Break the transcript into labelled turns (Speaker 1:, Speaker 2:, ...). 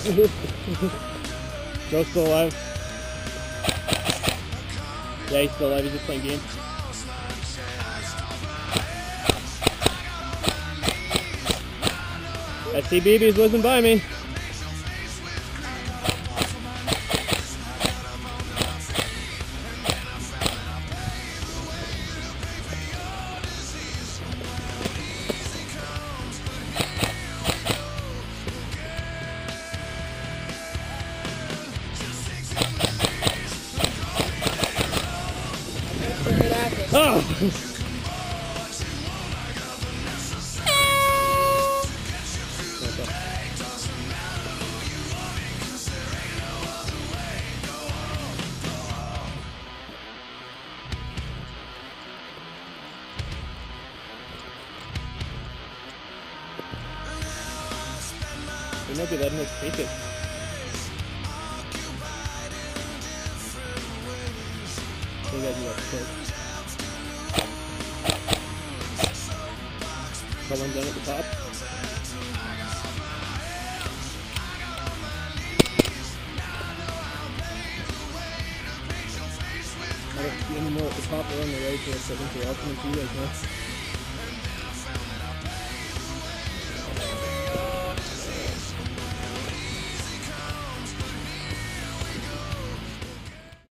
Speaker 1: Joe's still alive. Yeah, he's still alive. He's just playing games. SCBB's whizzing by me. Oh! They might be letting us take it. They gotta do that quick. Someone down at the top. I don't see any more at the top or on the right here, so I think they're all coming to you guys now.